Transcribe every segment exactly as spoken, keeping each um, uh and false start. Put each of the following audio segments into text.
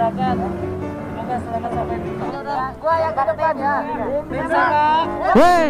masyarakat. Semoga selamat sampai di rumah. Gua yang ke depan ya. Tim Sempak. Woi.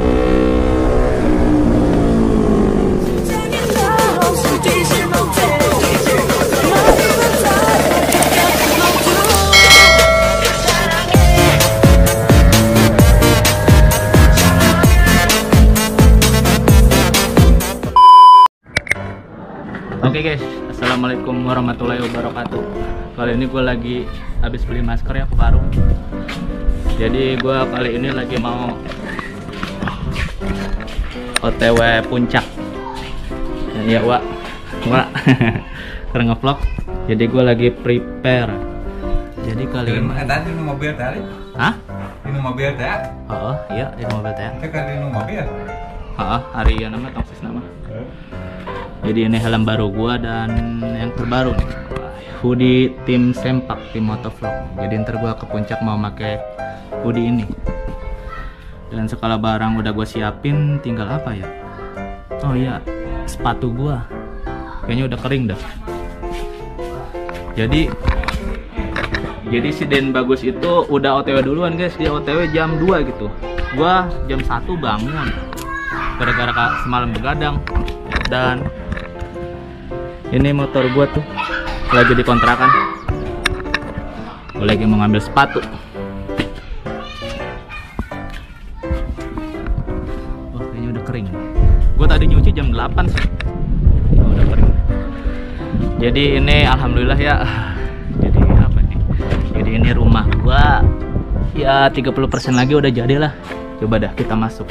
Oke okay guys, assalamualaikum warahmatullahi wabarakatuh. Kali ini gue lagi habis beli masker ya ke warung. Jadi gue kali ini lagi mau O T W puncak. Ya Wak, Wak, karena ngevlog. Jadi gue lagi prepare. Jadi kali ini. Tadi di mobil tadi? Hah? Di mobil tadi? Oh iya di mobil teh. Kita kan di mobil. Oh hari yang nama tongsis nama. Jadi ini helm baru gua dan yang terbaru nih hoodie tim Sempak, tim Motovlog. Jadi ntar gua ke puncak mau pakai hoodie ini. Dan segala barang udah gua siapin, tinggal apa ya? Oh iya, sepatu gua kayaknya udah kering dah. Jadi jadi si Den Bagus itu udah O T W duluan guys, dia O T W jam dua gitu. Gua jam satu bangun gara-gara semalam begadang. Dan ini motor gua tuh lagi dikontrakan. Gua lagi mau ngambil sepatu. Wah, kayaknya udah kering. Gua tadi nyuci jam delapan sih. Oh, udah kering. Jadi ini alhamdulillah ya. Jadi apa nih? Jadi ini rumah gua ya tiga puluh persen lagi udah jadi lah. Coba dah kita masuk.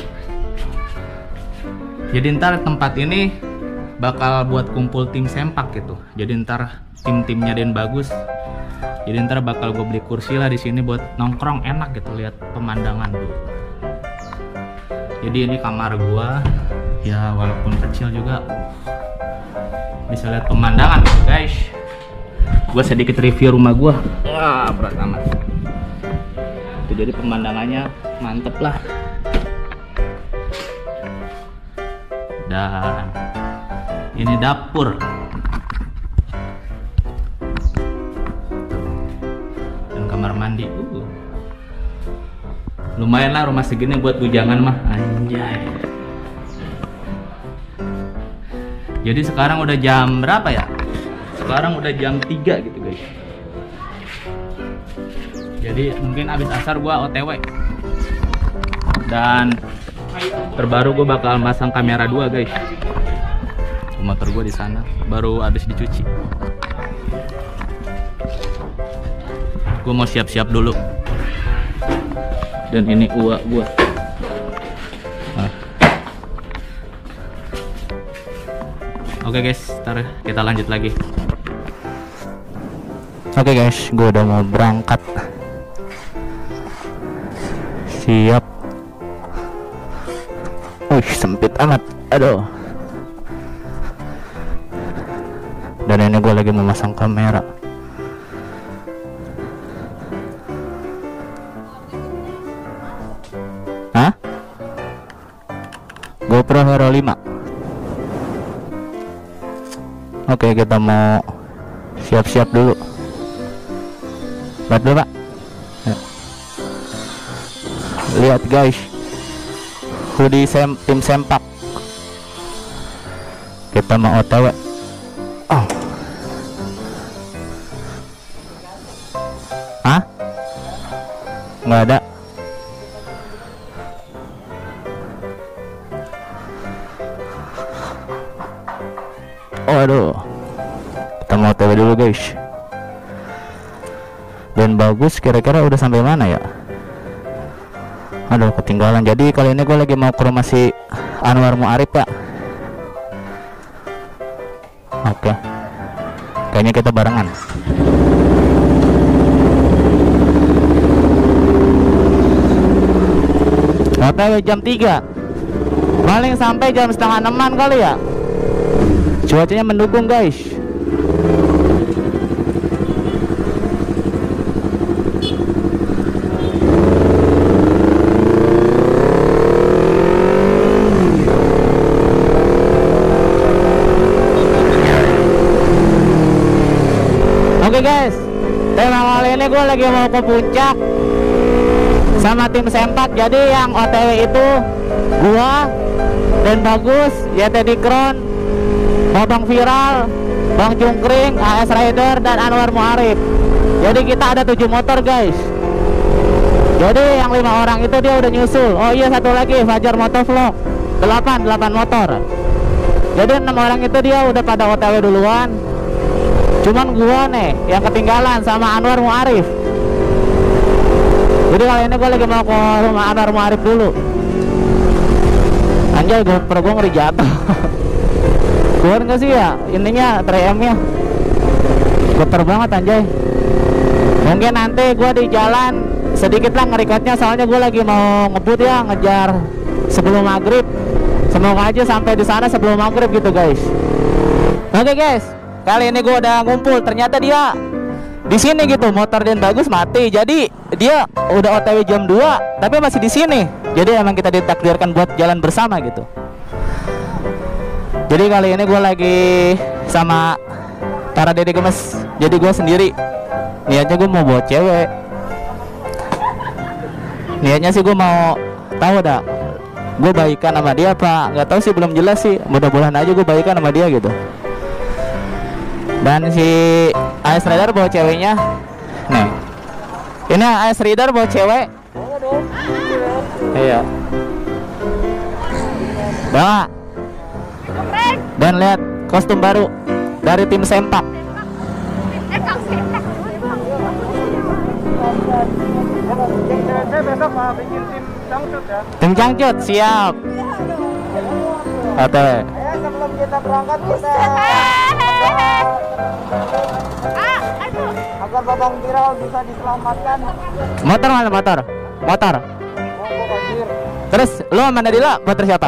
Jadi ntar tempat ini bakal buat kumpul tim Sempak gitu. Jadi ntar tim-timnya Den Bagus. Jadi ntar bakal gue beli kursi lah di sini buat nongkrong enak gitu, lihat pemandangan dulu. Jadi ini kamar gua, ya walaupun kecil juga bisa lihat pemandangan gitu guys. Gue sedikit review rumah gua. Wah berat amat. Itu jadi pemandangannya mantep lah. Dan ini dapur dan kamar mandi. Uh. Lumayan lah rumah segini buat bujangan mah, anjay. Jadi sekarang udah jam berapa ya? Sekarang udah jam tiga gitu guys. Jadi mungkin abis asar gua O T W. Dan terbaru gua bakal masang kamera dua guys. Motor gue di sana baru habis dicuci. Gue mau siap-siap dulu. Dan ini uak gue. Ah. Oke guys, ntar kita lanjut lagi. Oke guys, gue udah mau berangkat. Siap. Wih, sempit amat. Aduh. Dan ini gue lagi memasang kamera. Hah? GoPro Hero lima. Oke, kita mau siap-siap dulu. Lihat dulu pak. Ya. Lihat guys, hoodie sem tim Sempak. Kita mau O T W. Oh. Hah? Nggak ada. Oh aduh. Kita mau O T W dulu guys. Dan Bagus kira-kira udah sampai mana ya? Aduh ketinggalan. Jadi kali ini gue lagi mau ke rumah si Anwar Muarif ya. Oke, kayaknya kita barengan. O T W jam tiga, paling sampai jam setengah enaman kali ya. Cuacanya mendukung guys. Oke guys, Tema kali ini gue lagi mau ke puncak sama tim Sempak. Jadi yang O T W itu gua dan Bagus, Y T Dikron, Bang Viral, Bang Cungkring, A S Rider, dan Anwar Muarif. Jadi kita ada tujuh motor guys. Jadi yang lima orang itu dia udah nyusul. Oh iya, satu lagi Fajar Motovlog, delapan delapan motor. Jadi enam orang itu dia udah pada O T W duluan. Cuman gua nih yang ketinggalan sama Anwar Muarif. Jadi kali ini gua lagi mau ke rumah Anwar Muarif dulu. Anjay, GoPro gua ngeri jatuh. Keluar nggak sih ya ininya tiga M nya? Getar banget anjay. Mungkin nanti gua di jalan sedikit lah ngerekordnya, soalnya gua lagi mau ngebut ya, ngejar sebelum maghrib. Semoga aja sampai di sana sebelum maghrib gitu guys. Oke guys, kali ini gua udah ngumpul. Ternyata dia di sini gitu, motor dan Bagus mati. Jadi dia udah O T W jam dua tapi masih di sini. Jadi emang kita ditakdirkan buat jalan bersama gitu. Jadi kali ini gue lagi sama para Dede Gemes. Jadi gue sendiri. Niatnya gue mau bawa cewek. Niatnya sih gue mau tahu dah, gue baikan sama dia apa nggak tahu sih, belum jelas sih. Mudah-mudahan aja gue baikan sama dia gitu. Dan si A S Rider bawa ceweknya. Nih, ini A S Rider bawa cewek. Iya. Bawa. Dan lihat kostum baru dari tim Sempak. Besok mau bikin tim cangcut ya. Tim cangcut siap. Oke. Ya, sebelum kita berangkat kita agar Babang Viral bisa diselamatkan. Motor mana motor? Motor. Mau banjir. Terus lu sama Nadila motor siapa?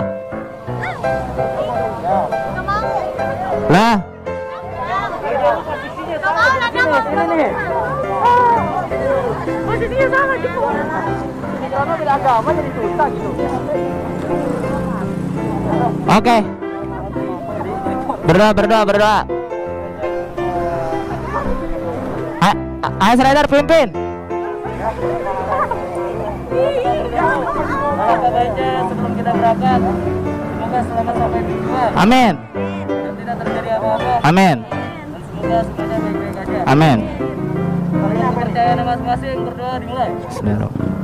Lah. Ini nih. Posisinya sama gitu. Ini karena beda agama jadi susah gitu. Oke. Berdoa, berdoa, berdoa. A- A S Rider pimpin. Baiknya sebelum kita berangkat, semoga selamat sampai tujuan Amin. dan tidak terjadi apa-apa. Amin. Dan semoga semuanya baik-baik aja. Amin. Kalian kepercayaan masing-masing, berdoa dimulai. Bismillahirrahmanirrahim.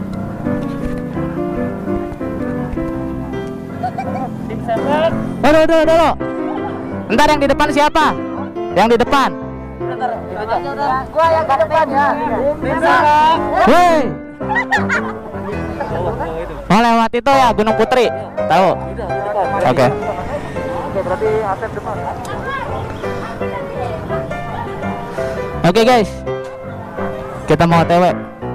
Tim Sempak. Dulu, dulu, dulu. Ntar yang di depan siapa? Yang di depan. Bentar, gua yang ke depan ya. Tim Sempak. Woi. Oh, lewat itu ya Gunung Putri. Tahu? Oke. Oke, berarti Asep depan. Oke guys. Kita mau O T W.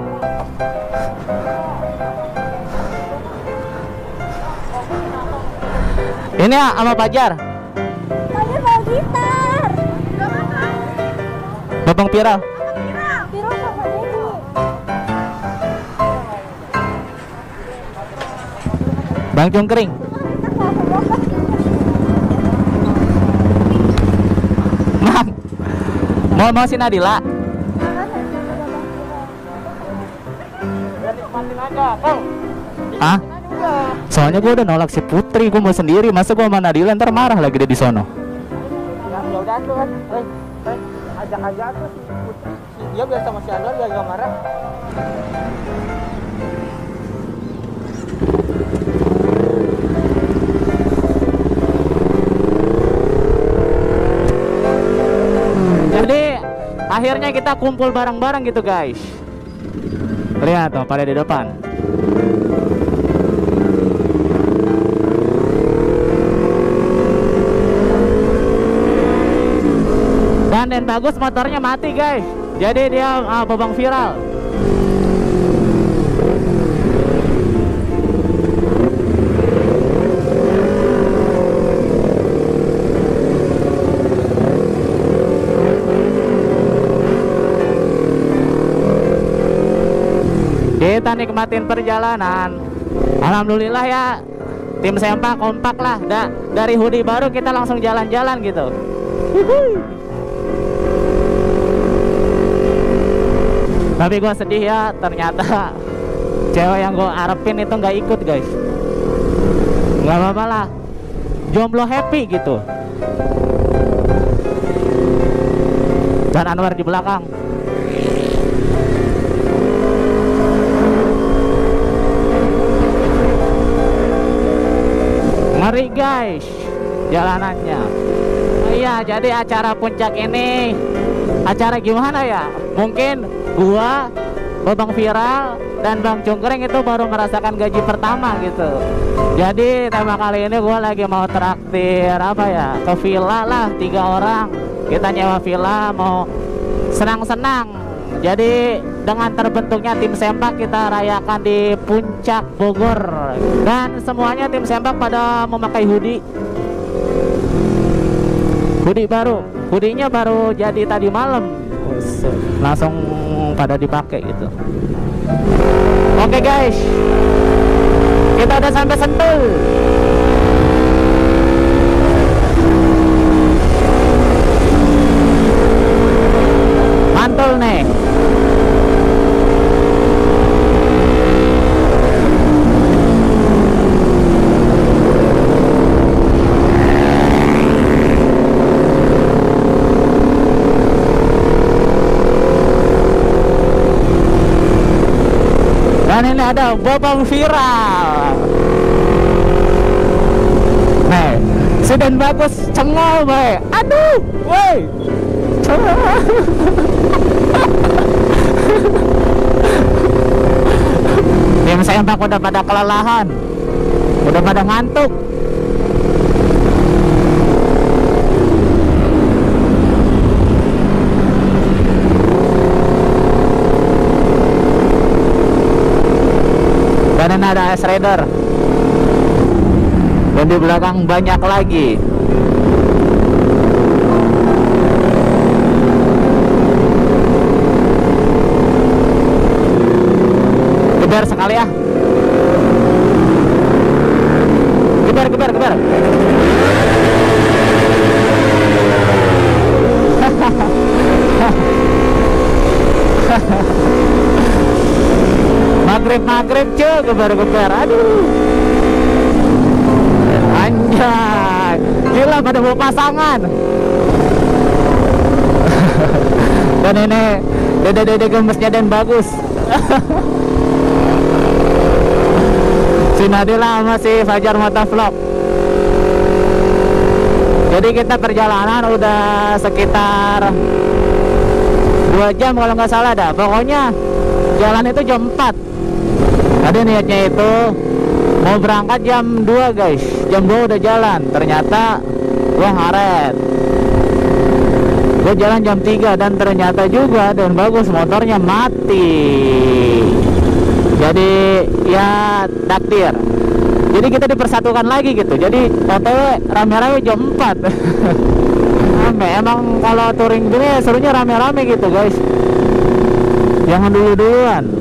Ini ya sama Fajar. Saya mau gitar. Babang Viral. Viral sama Dedi. Bang Cungkring. Mam. Mau mau si Nadila. Nikmatin aja, Bang. Hah? Soalnya gue udah nolak si Putri, gue mau sendiri. Masa gue sama Nadila ntar marah lagi dia di sono. Ya udah tuh kan. Hei, hei, ajak aja tuh si Putri. Dia biar sama si Anwar dia gak marah. Jadi akhirnya kita kumpul bareng-bareng gitu guys. Lihat tuh pada di depan. Dan dan Bagus motornya mati guys. Jadi dia uh, Babang Viral. Kita nikmatin perjalanan. Alhamdulillah ya, tim Sempak kompak lah. Da dari hoodie baru kita langsung jalan-jalan gitu. Tapi gue sedih ya, ternyata cewek yang gue arepin itu nggak ikut guys. Nggak apa-apa lah, jomblo happy gitu. Dan Anwar di belakang. Ngeri guys jalanannya. Oh iya, jadi acara puncak ini acara gimana ya? Mungkin gua, Babang Viral, dan Bang Cungkring itu baru merasakan gaji pertama gitu. Jadi tema kali ini gua lagi mau traktir apa ya, ke villa lah, tiga orang. Kita nyewa villa mau senang-senang. Jadi dengan terbentuknya tim sempak kita rayakan di puncak Bogor. Dan semuanya tim sempak pada memakai hoodie. Hoodie baru, hoodie-nya baru jadi tadi malam. Langsung pada dipakai gitu. Oke guys, kita udah sampai Sentul. Mantul nih. Dan ini ada Babang Viral. Nih, sedan bagus, cengol boy. Aduh, woi. Tim sempak udah pada kelelahan, udah pada ngantuk. Dan ada S Rider. Dan di belakang banyak lagi. Geber sekali ya. Geber, geber, geber. Maghrib-maghrib cuy, geber-geber. Aduh. Anjay. Gila pada bawa pasangan. Dan ini dede-dede gemesnya dan bagus. Si Nadila sama si Fajar Motovlog. Jadi kita perjalanan udah sekitar dua jam kalau nggak salah dah. Pokoknya jalan itu jam empat. Tadi niatnya itu mau berangkat jam dua guys. Jam dua udah jalan. Ternyata gua ngaret. Gua jalan jam tiga dan ternyata juga dan bagus motornya mati. Jadi ya takdir. Jadi kita dipersatukan lagi gitu. Jadi O T W rame-rame jam empat. Rame. Emang kalau touring gini serunya rame-rame gitu guys. Jangan dulu-duluan.